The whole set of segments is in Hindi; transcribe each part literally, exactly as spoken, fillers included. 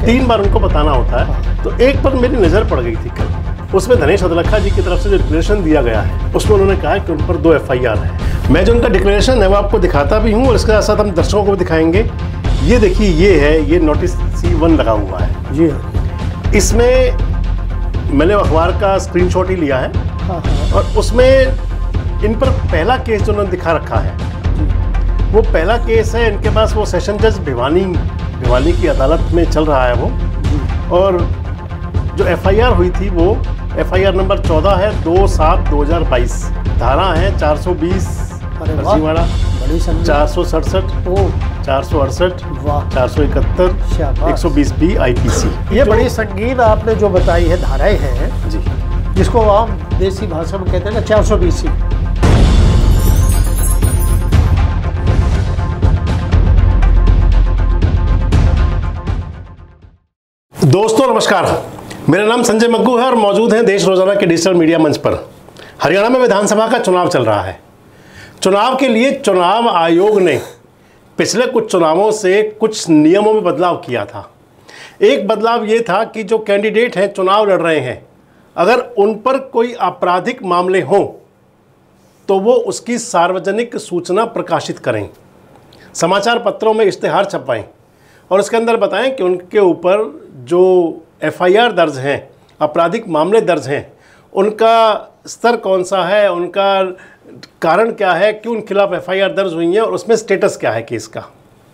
है। तीन बार उनको बताना होता है। तो एक पर मेरी नज़र पड़ गई थी कल, उसमें धनेश अदलखा जी की तरफ से जो डिक्लेरेशन दिया गया है उसमें उन्होंने कहा है कि उन पर दो एफ आई आर है। मैं जो उनका डिक्लेरेशन है वो आपको दिखाता भी हूँ और इसके साथ साथ हम दर्शकों को भी दिखाएंगे। ये देखिए, ये है, ये नोटिस सी वन लगा हुआ है जी हाँ। इसमें मैंने अखबार का स्क्रीनशॉट ही लिया है। हाँ हाँ। और उसमें इन पर पहला केस जो उन्होंने दिखा रखा है वो पहला केस है, इनके पास वो सेशन जज भिवानी भिवानी की अदालत में चल रहा है वो। और जो एफ आई आर हुई थी वो एफ आई आर नंबर चौदह है, दो सात दो हजार बाईस। धारा है चार सौ बीस फर्जीवाड़ा, चार सौ सड़सठ, चार सौ अड़सठ, चार सौ इकहत्तर, एक सौ बीस बी आई पी सी। ये बड़ी संगीन आपने जो बताई है धाराएं हैं जी, जिसको आम देसी भाषा में कहते हैं ना चार सौ बीस सी। दोस्तों नमस्कार, मेरा नाम संजय मग्गू है और मौजूद हैं देश रोजाना के डिजिटल मीडिया मंच पर। हरियाणा में विधानसभा का चुनाव चल रहा है। चुनाव के लिए चुनाव आयोग ने पिछले कुछ चुनावों से कुछ नियमों में बदलाव किया था। एक बदलाव ये था कि जो कैंडिडेट हैं चुनाव लड़ रहे हैं, अगर उन पर कोई आपराधिक मामले हों तो वो उसकी सार्वजनिक सूचना प्रकाशित करें, समाचार पत्रों में इश्तेहार छपवाएं और उसके अंदर बताएं कि उनके ऊपर जो एफ आई आर दर्ज हैं, आपराधिक मामले दर्ज हैं, उनका स्तर कौन सा है, उनका कारण क्या है, क्यों उन खिलाफ एफ आई आर दर्ज हुई है और उसमें स्टेटस क्या है केस का।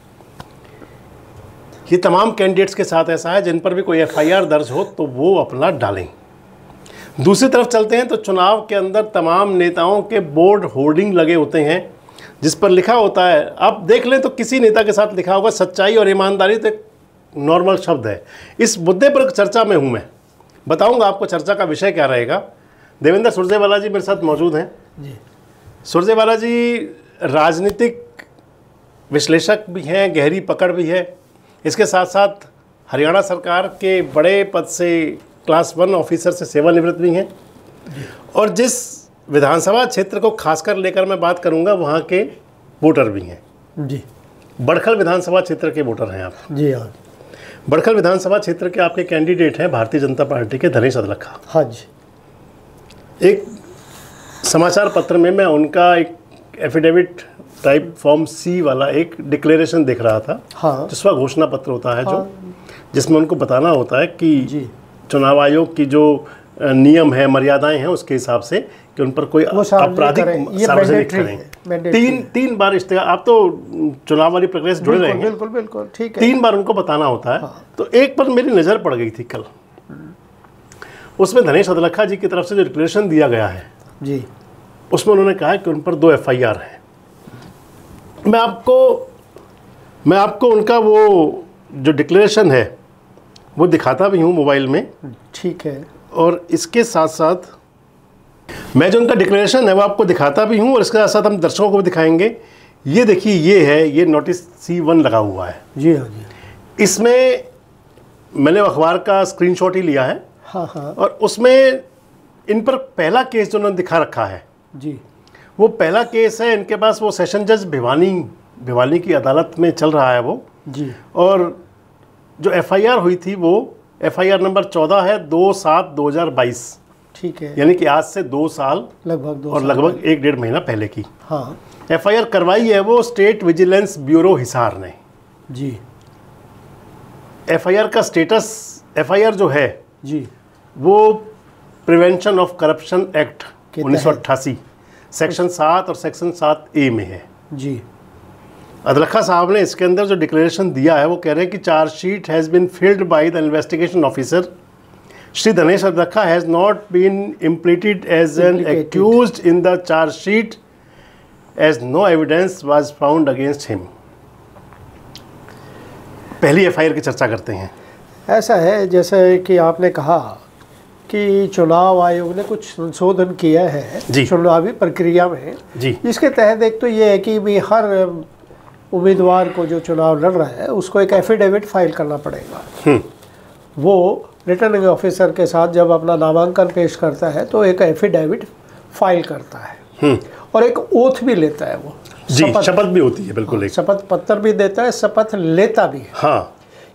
ये तमाम कैंडिडेट्स के साथ ऐसा है जिन पर भी कोई एफ आई आर दर्ज हो तो वो अपना डालें। दूसरी तरफ चलते हैं तो चुनाव के अंदर तमाम नेताओं के बोर्ड होर्डिंग लगे होते हैं जिस पर लिखा होता है, आप देख लें तो किसी नेता के साथ लिखा होगा सच्चाई और ईमानदारी, तो एक नॉर्मल शब्द है। इस मुद्दे पर चर्चा में हूँ, मैं बताऊंगा आपको चर्चा का विषय क्या रहेगा। देवेंद्र सुरजेवाला जी मेरे साथ मौजूद हैं जी। सुरजेवाला जी राजनीतिक विश्लेषक भी हैं, गहरी पकड़ भी है, इसके साथ साथ हरियाणा सरकार के बड़े पद से क्लास वन ऑफिसर से सेवानिवृत्त भी हैं और जिस विधानसभा क्षेत्र को खासकर लेकर मैं बात करूंगा वहाँ के वोटर भी हैं जी। बड़खल विधानसभा क्षेत्र के वोटर हैं आप जी हाँ। बड़खल विधानसभा क्षेत्र के आपके कैंडिडेट हैं भारतीय जनता पार्टी के धनेश अदलखा। हाँ जी। एक समाचार पत्र में मैं उनका एक एफिडेविट टाइप फॉर्म सी वाला एक डिक्लेरेशन देख रहा था। हाँ। जिसका घोषणा पत्र होता है, हाँ। जो जिसमें उनको बताना होता है कि जी। चुनाव आयोग की जो नियम है, मर्यादाएं हैं, उसके हिसाब से कि उन पर कोई आपराधिक सार्वजनिक करें। तीन तीन बार इस्तेहार, आप तो चुनाव वाली प्रक्रिया से जुड़े रहे हैं। बिल्कुल बिल्कुल ठीक है। तीन बार उनको बताना होता है। हाँ। तो एक पर मेरी नज़र पड़ गई थी कल, उसमें धनेश अदलखा जी की तरफ से जो डिक्लेरेशन दिया गया है जी, उसमें उन्होंने कहा है कि उन पर दो एफ आई आर है। मैं आपको मैं आपको उनका वो जो डिक्लेरेशन है वो दिखाता भी हूँ मोबाइल में। ठीक है। और इसके साथ साथ मैं जो उनका डिक्लेरेशन है वो आपको दिखाता भी हूँ और इसके साथ साथ हम दर्शकों को भी दिखाएंगे। ये देखिए, ये है, ये नोटिस सी वन लगा हुआ है। जी हाँ जी। इसमें मैंने अखबार का स्क्रीनशॉट ही लिया है। हाँ हाँ। और उसमें इन पर पहला केस जो उन्होंने दिखा रखा है जी, वो पहला केस है, इनके पास वो सेशन जज भिवानी भिवानी की अदालत में चल रहा है वो जी। और जो एफ आई आर हुई थी वो एफ आई आर नंबर चौदह है, दो सात दो हजार बाईस। ठीक है। यानी कि आज से दो साल लगभग दो और लगभग एक डेढ़ महीना पहले की। हाँ। एफ आई आर करवाई है वो स्टेट विजिलेंस ब्यूरो हिसार ने। जी। एफ आई आर का स्टेटस, एफ आई आर जो है जी, वो प्रिवेंशन ऑफ करप्शन एक्ट उन्नीस सौ अट्ठासी सेक्शन सात और सेक्शन सात ए में है। जी। अदलखा साहब ने इसके अंदर जो डिक्लेरेशन दिया है वो कह रहे हैं कि chargesheet has been filed by the investigation officer Shri Dhanesh Adalkha has not been impleaded as an accused in the chargesheet as no evidence was found against him. पहली एफ आई आर की चर्चा करते हैं। ऐसा है जैसे कि आपने कहा कि चुनाव आयोग ने कुछ संशोधन किया है चुनावी प्रक्रिया में जी। इसके तहत एक तो ये है कि भी हर उम्मीदवार को जो चुनाव लड़ रहा है उसको एक एफिडेविट फाइल करना पड़ेगा। वो रिटर्निंग ऑफिसर के साथ जब अपना नामांकन पेश करता है तो एक एफिडेविट फाइल करता है और एक ओथ भी लेता है। वो जी, शपथ भी होती है। बिल्कुल। शपथ पत्र भी देता है, शपथ लेता भी है। हाँ।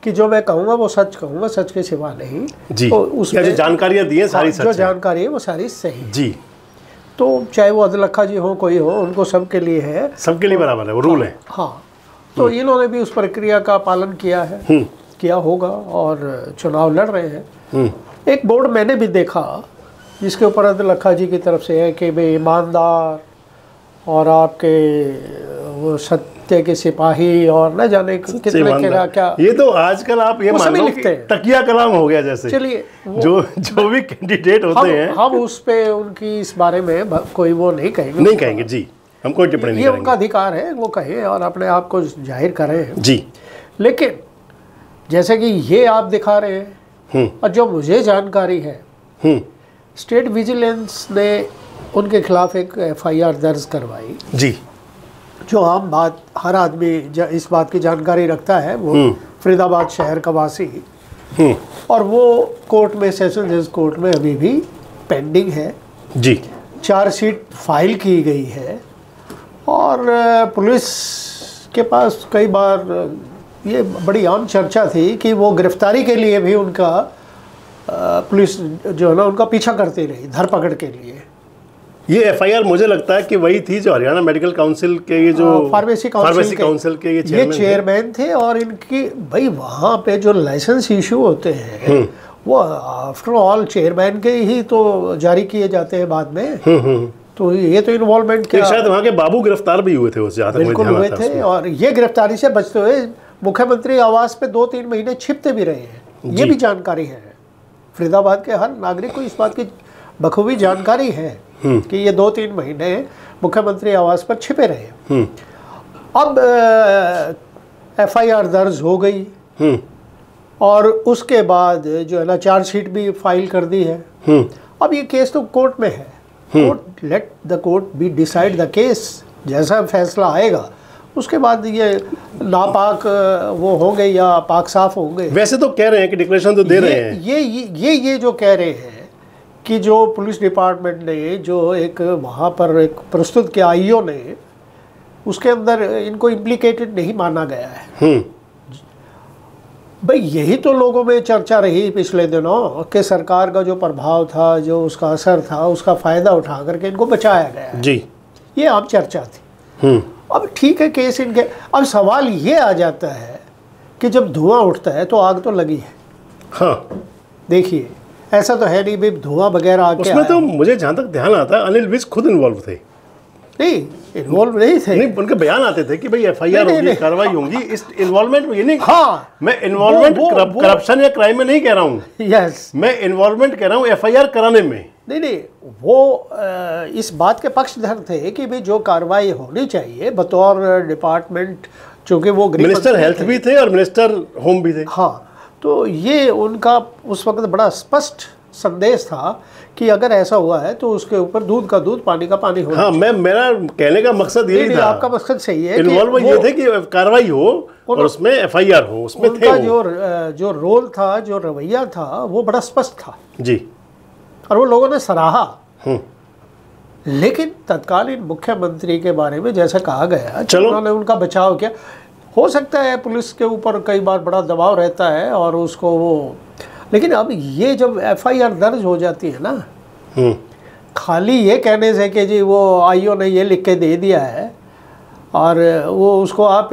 कि जो मैं कहूँगा वो सच कहूँगा, सच के सिवा नहीं जी। तो उसमें जो जानकारियाँ दी हैं सारी सच जो है। जानकारी है वो सारी सही जी। तो चाहे वो अदलखा जी हो कोई हो, उनको सबके लिए है, सबके लिए बराबर है, वो रूल है। हाँ, तो इन्होंने भी उस प्रक्रिया का पालन किया है, किया होगा और चुनाव लड़ रहे हैं। एक बोर्ड मैंने भी देखा जिसके ऊपर अदलखा जी की तरफ से है कि भाई ईमानदार और आपके वो सत्य के सिपाही और न जाने कितने क्या क्या, ये तो आजकल आप ये मान लो कि तकिया कलाम हो गया जैसे। चलिए जो जो भी कैंडिडेट होते हम, हैं हम उस पे उनकी इस बारे में कोई वो नहीं कहेंगे, नहीं कहेंगे जी, हम कोई टिप्पणी नहीं ये करेंगे। उनका अधिकार है, वो कहें और अपने आप को जाहिर करें जी। लेकिन जैसे कि ये आप दिखा रहे हैं और जो मुझे जानकारी है, स्टेट विजिलेंस ने उनके खिलाफ एक एफ आई आर दर्ज करवाई जी। जो आम बात हर आदमी इस बात की जानकारी रखता है, वो फरीदाबाद शहर का वासी, और वो कोर्ट में, सेशन जज कोर्ट में अभी भी पेंडिंग है जी। चार्जशीट फाइल की गई है और पुलिस के पास कई बार ये बड़ी आम चर्चा थी कि वो गिरफ्तारी के लिए भी उनका पुलिस जो है ना उनका पीछा करती रही धरपकड़ के लिए। ये एफ आई आर मुझे लगता है कि वही थी जो हरियाणा मेडिकल काउंसिल के ये जो फार्मेसी फार्मेसी काउंसिल के ये ये चेयरमैन थे और इनकी भाई वहाँ पे जो लाइसेंस इशू होते हैं वो आफ्टर ऑल चेयरमैन के ही तो जारी किए जाते हैं बाद में, तो ये तो इन्वॉल्वमेंट क्या, शायद वहाँ के बाबू गिरफ्तार भी हुए थे उस ज्यादा बिल्कुल हुए थे और ये गिरफ्तारी से बचते हुए मुख्यमंत्री आवास पे दो तीन महीने छिपते भी रहे हैं, ये भी जानकारी है। फरीदाबाद के हर नागरिक को इस बात की बखूबी जानकारी है कि ये दो तीन महीने मुख्यमंत्री आवास पर छिपे रहे। अब एफ आई आर दर्ज हो गई और उसके बाद जो है ना चार्जशीट भी फाइल कर दी है। अब ये केस तो कोर्ट में है, court let the court be decide the case, जैसा फैसला आएगा उसके बाद ये नापाक वो होंगे या पाक साफ होंगे। वैसे तो कह रहे हैं कि डिक्लेरेशन तो दे रहे हैं, ये ये ये ये जो कह रहे हैं कि जो पुलिस डिपार्टमेंट ने जो एक वहाँ पर एक प्रस्तुत किया आई ओ ने, उसके अंदर इनको इम्प्लीकेटेड नहीं माना गया है। भाई यही तो लोगों में चर्चा रही पिछले दिनों कि सरकार का जो प्रभाव था, जो उसका असर था, उसका फ़ायदा उठा करके इनको बचाया गया जी, ये आम चर्चा थी। अब ठीक है केस इनके, अब सवाल ये आ जाता है कि जब धुआं उठता है तो आग तो लगी है। हाँ देखिए ऐसा तो है नहीं भाई धुआं वगैरह आके उसमें तो मुझे जहाँ तक ध्यान आता है अनिल विज खुद इन्वॉल्व थे। नहीं इन्वॉल्व नहीं थे, नहीं उनके बयान आते थे कि भाई एफ आई आर होगी, कार्रवाई होगी, इस इन्वॉल्वमेंट में ये नहीं। हाँ मैं इन्वॉल्वमेंट करप्शन या क्राइम में नहीं कह रहा हूँ, यस मैं इन्वॉल्वमेंट कह रहा हूँ एफ आई आर कराने में। नहीं नहीं वो इस बात के पक्षधर थे कि भाई जो कार्रवाई होनी चाहिए बतौर डिपार्टमेंट, चूँकि वो मिनिस्टर हेल्थ भी थे और मिनिस्टर होम भी थे। हाँ तो ये उनका उस वक्त बड़ा स्पष्ट संदेश था कि अगर ऐसा हुआ है तो उसके ऊपर दूध का दूध पानी का पानी हो। हाँ मैं मेरा कहने का मकसद यही था, आपका मकसद सही है, इन्वॉल्व ये थे कि कार्रवाई हो और उसमें एफ आई आर हो, उसमें थे उनका जो जो रोल था, जो रवैया था वो बड़ा स्पष्ट था जी, और वो लोगों ने सराहा। लेकिन तत्कालीन मुख्यमंत्री के बारे में जैसा कहा गया, चलो उन्होंने उनका बचाव किया। हो सकता है पुलिस के ऊपर कई बार बड़ा दबाव रहता है और उसको वो, लेकिन अब ये जब एफ आई आर दर्ज हो जाती है ना, खाली ये कहने से कि जी वो आई ओ ने ये लिख के दे दिया है और वो उसको आप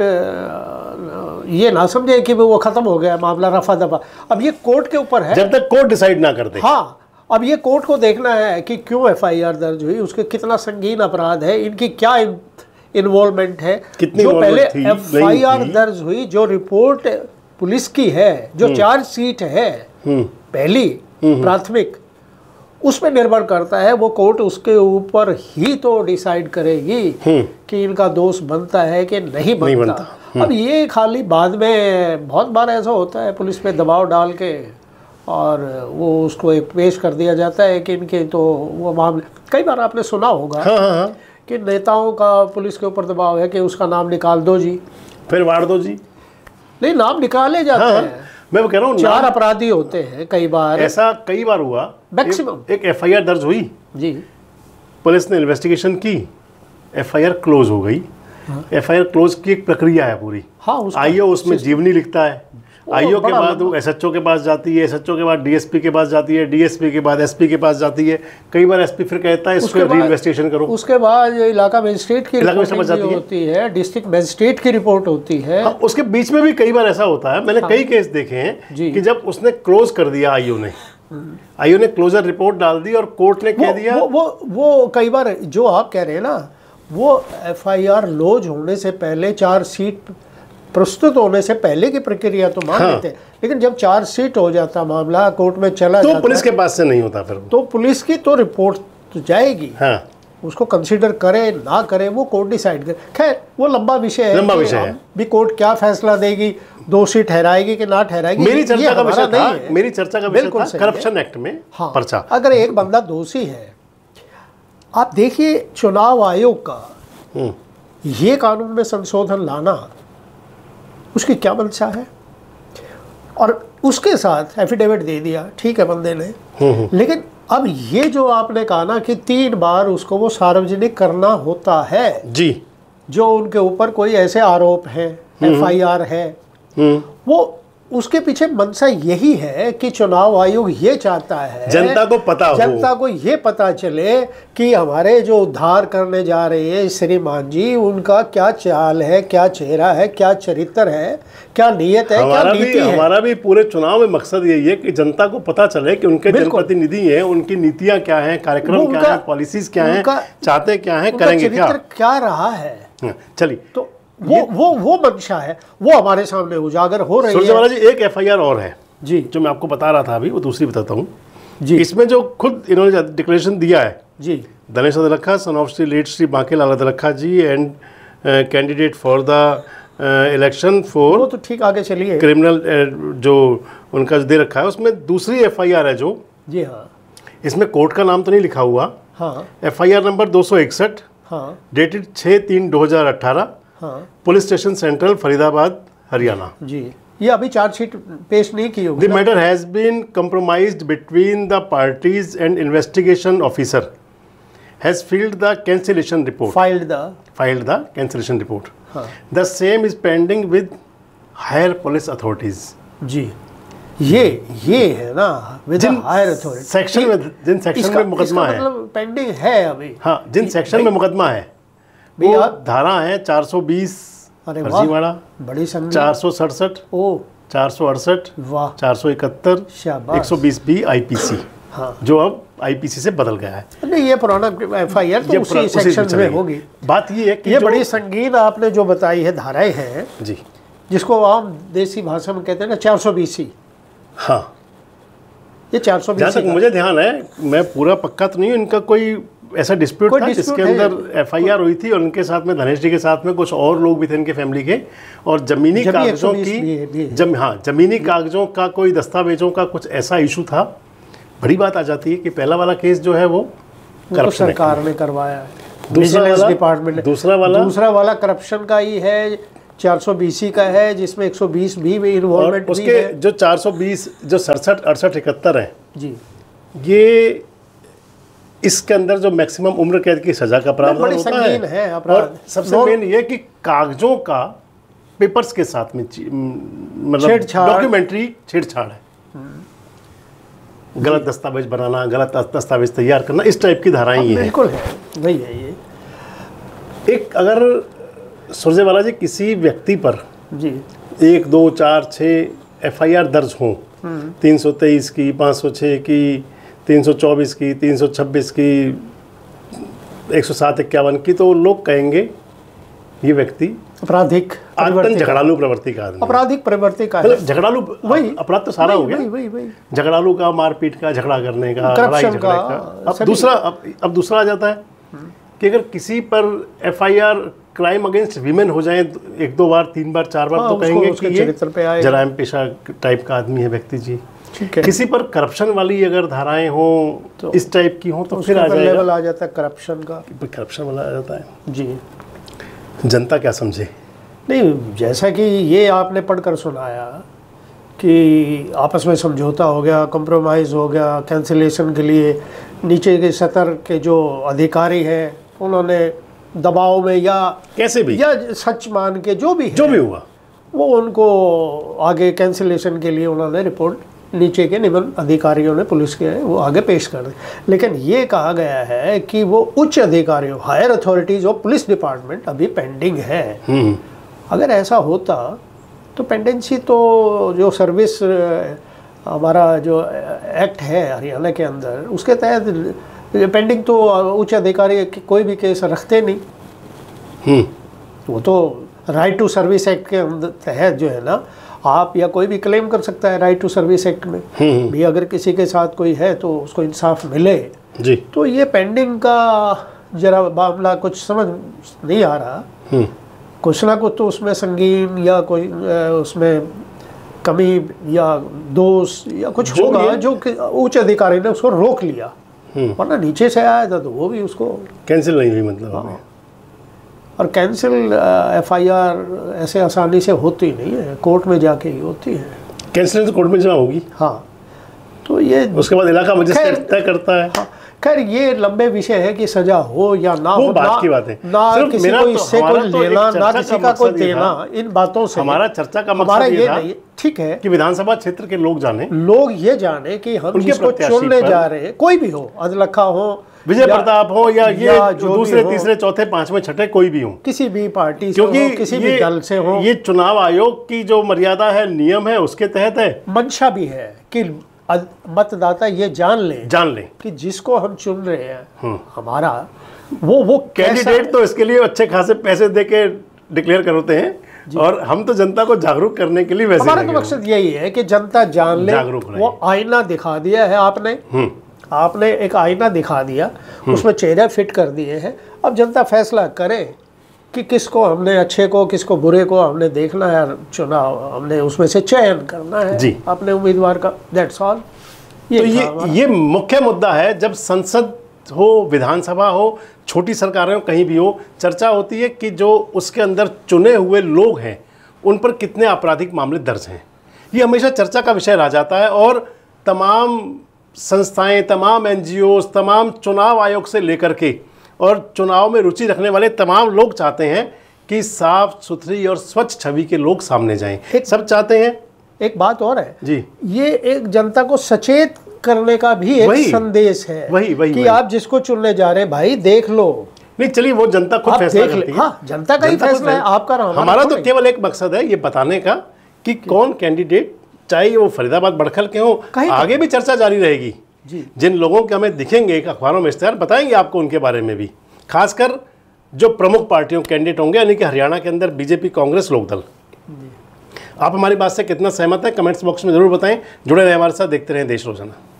ये ना समझे कि वो ख़त्म हो गया मामला, रफा दफा। अब ये कोर्ट के ऊपर है, जब तक कोर्ट डिसाइड ना कर दे। हाँ अब ये कोर्ट को देखना है कि क्यों एफ आई आर दर्ज हुई, उसके कितना संगीन अपराध है, इनकी क्या इन्वॉल्वमेंट है, कितनी जो पहले एफ आई आर दर्ज हुई, जो रिपोर्ट पुलिस की है, जो चार्ज शीट है पहली प्राथमिक, उसमें निर्भर करता है। वो कोर्ट उसके ऊपर ही तो डिसाइड करेगी कि इनका दोष बनता है कि नहीं बनता, नहीं बनता। अब ये खाली बाद में बहुत बार ऐसा होता है पुलिस पे दबाव डाल के और वो उसको एक पेश कर दिया जाता है कि इनके तो वो मामले, कई बार आपने सुना होगा हाँ, हाँ, हाँ। कि नेताओं का पुलिस के ऊपर दबाव है कि उसका नाम निकाल दो जी, फिर वाड़ दो जी। नहीं नाम निकाले जाते हाँ, हैं। मैं वो कह रहा हूँ चार अपराधी होते हैं, कई बार ऐसा कई बार हुआ, मैक्सिमम एक, एक एफ आई आर दर्ज हुई जी, पुलिस ने इन्वेस्टिगेशन की, एफ आई आर क्लोज हो गई। हाँ। एफ आई आर क्लोज की एक प्रक्रिया है पूरी। हाँ, आई ओ उसमें जीवनी लिखता है, आईओ के बाद वो एसएचओ के पास जाती है, एसएचओ के बाद डीएसपी के पास जाती है, डीएसपी के बाद एसपी के पास जाती है। कई बार एसपी फिर कहता है इसको रीइन्वेस्टिगेशन करो। उसके बाद इलाका मजिस्ट्रेट की रिपोर्ट होती है, डिस्ट्रिक्ट मजिस्ट्रेट की रिपोर्ट होती है। हाँ, उसके बीच में भी कई बार ऐसा होता है। मैंने हाँ, कई केस देखे हैं कि जब उसने क्लोज कर दिया आईओ ने, आईओ ने क्लोजर रिपोर्ट डाल दी और कोर्ट ने कह दिया। वो वो वो कई बार जो आप कह रहे हैं ना, वो एफआईआर लॉन्च होने से पहले, चार्जशीट प्रस्तुत होने से पहले की प्रक्रिया तो मान लेते हैं, लेकिन जब चार्जशीट हो जाता मामला, कोर्ट में चला तो जाता पुलिस के पास से नहीं होता फिर, तो पुलिस की तो रिपोर्ट तो जाएगी। हाँ, उसको कंसीडर करे ना करे वो कोर्ट डिसाइड करे। खैर वो लंबा विषय है, लंबा विषय है भी कोर्ट क्या फैसला देगी, दोषी ठहराएगी कि ना ठहराएगी। मेरी चर्चा का विषय था, मेरी चर्चा का विषय था करप्शन एक्ट में हाँ, पर्चा। अगर एक बंदा दोषी है, आप देखिए चुनाव आयोग का ये कानून में संशोधन लाना, उसकी क्या मंशा है। और उसके साथ एफिडेविट दे दिया, ठीक है बंदे ने, लेकिन अब ये जो आपने कहा ना कि तीन बार उसको वो सार्वजनिक करना होता है जी, जो उनके ऊपर कोई ऐसे आरोप हैं, एफआईआर है, वो उसके पीछे मंशा यही है कि चुनाव आयोग ये चाहता है जनता को पता हो, जनता को ये पता चले कि हमारे जो उद्धार करने जा रहे हैं श्रीमान जी, उनका क्या चाल है, क्या चेहरा है, क्या चरित्र है, क्या नियत है, क्या नीति है। हमारा भी पूरे चुनाव में मकसद यही है कि जनता को पता चले कि उनके जनप्रतिनिधि हैं, उनकी नीतियां क्या हैं, कार्यक्रम क्या है, पॉलिसीज क्या है, चाहते क्या है, करेंगे क्या, क्या रहा है। चलिए, तो वो वो वो मंशा है, वो हमारे सामने उजागर हो रही है। सुरजेवाला जी, एक एफआईआर और है जी, जो मैं आपको बता रहा था अभी, वो दूसरी बताता हूँ जी। इसमें जो खुद इन्होंने डिक्लेरेशन दिया है जी, Dinesh Adalkha, son of Shri late Shri Bankelal Adalkha ji and candidate for the election for, वो तो ठीक, आगे चलिए। क्रिमिनल uh, जो उनका दे रखा है, उसमें दूसरी एफआईआर है जो जी हाँ, इसमें कोर्ट का नाम तो नहीं लिखा हुआ। हाँ, एफआईआर नंबर दो सौ इकसठ, हाँ, डेटेड छः तीन दो हजार अट्ठारह, हाँ, police station central Faridabad Haryana ji. ये अभी चार्जशीट पेश नहीं की होगी। The matter has been compromised between the parties and investigation officer has filed the cancellation report filed the filed the cancellation report. The same is pending with higher police authorities ji. ये ये है ना, विद हायर अथॉरिटी सेक्शन में, जिन सेक्शन में मुकदमा है, मतलब पेंडिंग है अभी। हाँ, जिन सेक्शन में मुकदमा है वो धारा है चार सौ बीस फर्जीवाड़ा, बड़ी संख्या, चार सौ सड़सठ, ओ चार सौ अड़सठ, वाह, चार सौ इकहत्तर, एक सौ बीस बी आईपीसी, हाँ, जो अब आईपीसी से बदल गया है। नहीं, ये पुराना एफआईआर तो उसी सेक्शन में होगी। बात ये है कि ये बड़ी संगीन आपने जो बताई है धाराएं हैं जी, जिसको आम देसी भाषा में कहते हैं ना चार सौ बीसी। हाँ, ये चार सौ बीसी, जहाँ तक मुझे ध्यान है, मैं पूरा पक्का तो नहीं हूँ, इनका कोई ऐसा डिस्प्यूट था जिसके अंदर एफआईआर हुई थी, और उनके साथ में धनेश जी के साथ में कुछ और लोग भी थे इनके फैमिली के, और जमीनी कागजों की जम हाँ जमीनी कागजों का कोई दस्तावेजों का कुछ ऐसा इशू था। बड़ी बात आ जाती है कि पहला वाला केस जो है वो करप्शन सरकार ने करवाया है, दूसरा वाला डिपार्टमेंट, दूसरा वाला दूसरा वाला करप्शन का ही है, चार सौ बीसी का है, जिसमें एक सौ बीस भी में इन्वॉल्वमेंट उसके भी है। जो चार सौ बीस, जो सड़सठ अड़सठ इकहत्तर है जी, ये इसके अंदर जो मैक्सिमम उम्र कैद की सजा का प्रावधान होता है, है और सबसे मेन ये कि कागजों का पेपर्स के साथ में मतलब डॉक्यूमेंट्री छेड़छाड़ है, गलत दस्तावेज बनाना, गलत दस्तावेज तैयार करना, इस टाइप की धाराएं ही हैं। बिल्कुल है, वही है ये। एक अगर सुरजेवाला जी किसी व्यक्ति पर जी एक दो चार छः एफआईआर दर्ज हों, तीन सौ तेईस की, पाँच सौ छः की, तीन सौ चौबीस की, तीन सौ छब्बीस की, एक सौ सात इक्यावन की, तो लोग कहेंगे ये व्यक्ति आपराधिक आतंक झगड़ालू प्रवृत्ति का आदमी, आपराधिक प्रवृत्ति का मतलब झगड़ालू, वही अपराध तो सारा हो गया, वही वही वही झगड़ालू का, मारपीट का, झगड़ा करने का, लड़ाई झगड़े का। अब दूसरा अब, अब दूसरा आ जाता है कि अगर किसी पर एफआईआर क्राइम अगेंस्ट वीमेन हो जाए एक दो बार, तीन बार, चार बार, तो कहेंगे कि ये जराइम पेशा टाइप का आदमी है व्यक्ति जी। किसी पर करप्शन वाली अगर धाराएं हो तो इस टाइप की हो तो फिर आ जाएगा, लेवल आ जाता है करप्शन का, करप्शन वाला आ जाता है जी। जनता क्या समझे? नहीं, जैसा कि ये आपने पढ़कर सुनाया कि आपस में समझौता हो गया, कंप्रोमाइज़ हो गया, कैंसिलेशन के लिए नीचे के सतर के जो अधिकारी हैं उन्होंने दबाव में या कैसे भी या सच मान के जो भी जो भी हुआ वो उनको आगे कैंसिलेशन के लिए उन्होंने रिपोर्ट नीचे के निम्न अधिकारियों ने, पुलिस के, वो आगे पेश कर दी। लेकिन ये कहा गया है कि वो उच्च अधिकारियों, higher authorities of police department अभी पेंडिंग है। अगर ऐसा होता तो पेंडेंसी तो जो सर्विस हमारा जो एक्ट है हरियाणा के अंदर, उसके तहत पेंडिंग तो उच्च अधिकारी कोई भी केस रखते नहीं। वो तो राइट टू सर्विस एक्ट के अंदर तहत जो है ना, आप या कोई भी क्लेम कर सकता है राइट टू सर्विस एक्ट में भी, अगर किसी के साथ कोई है तो उसको इंसाफ मिले जी। तो ये पेंडिंग का जरा मामला कुछ समझ नहीं आ रहा। कुछ ना कुछ तो उसमें संगीन या कोई उसमें कमी या दोष या कुछ होगा जो उच्च अधिकारी ने उसको रोक लिया, वरना नीचे से आया था तो वो भी उसको कैंसिल नहीं हुई मतलब। हाँ। और कैंसिल एफ आई आर ऐसे आसानी से होती नहीं है, कोर्ट में जाके ही होती है। कैंसिल तो कोर्ट में जमा होगी। हाँ, तो ये उसके बाद इलाका मजिस्ट्रेट तय करता है। हाँ, खैर ये लंबे विषय है कि सजा हो या ना वो हो, बात ना, की बात है। ना किसी को इससे कोई लेना, ना किसी का कोई देना, इन बातों से हमारा चर्चा का हमारा मकसद ये था नहीं, ठीक है कि विधानसभा क्षेत्र के लोग जाने, लोग ये जाने कि हम जिसको चुनने जा रहे हैं, कोई भी हो, अदलखा हो, विजय प्रताप हो या ये जो दूसरे तीसरे चौथे पांचवें छठे कोई भी हो, किसी भी पार्टी से हो, किसी भी दल से हो, ये चुनाव आयोग की जो मर्यादा है, नियम है, उसके तहत है। मंशा भी है कि मतदाता ये जान ले जान ले कि जिसको हम चुन रहे हैं हमारा वो वो कैंडिडेट तो इसके लिए अच्छे खासे पैसे दे के डिक्लेयर करते हैं, और हम तो जनता को जागरूक करने के लिए वैसे हमारा तो मकसद यही है कि जनता जान ले। वो आईना दिखा दिया है आपने, आपने एक आईना दिखा दिया, उसमें चेहरे फिट कर दिए हैं। अब जनता फैसला करे कि किसको हमने, अच्छे को किसको बुरे को हमने देखना है, चुनाव हमने उसमें से चयन करना है जी अपने उम्मीदवार का। That's all. ये तो ये ये मुख्य मुद्दा है। जब संसद हो, विधानसभा हो, छोटी सरकारें हो, कहीं भी हो, चर्चा होती है कि जो उसके अंदर चुने हुए लोग हैं उन पर कितने आपराधिक मामले दर्ज हैं। ये हमेशा चर्चा का विषय रह जाता है, और तमाम संस्थाएं, तमाम एन जी ओज़, तमाम चुनाव आयोग से लेकर के और चुनाव में रुचि रखने वाले तमाम लोग चाहते हैं कि साफ सुथरी और स्वच्छ छवि के लोग सामने जाएं। सब चाहते हैं। एक बात और है जी, ये एक जनता को सचेत करने का भी एक वही, संदेश है वही, वही, कि वही। आप जिसको चुनने जा रहे हैं भाई देख लो। नहीं, चलिए वो जनता खुद फैसला करती है। हाँ, जनता का ही फैसला है, आपका। हमारा तो केवल एक मकसद है ये बताने का कि कौन कैंडिडेट, चाहे वो फरीदाबाद बड़खल के हो, आगे भी चर्चा जारी रहेगी जी। जिन लोगों के हमें दिखेंगे अखबारों में इश्तेहार, बताएंगे आपको उनके बारे में भी, खासकर जो प्रमुख पार्टियों कैंडिडेट होंगे, यानी कि हरियाणा के अंदर बीजेपी, कांग्रेस, लोकदल। आप हमारी बात से कितना सहमत हैं, कमेंट्स बॉक्स में जरूर बताएं। जुड़े रहें हमारे साथ, देखते रहें देश रोजाना।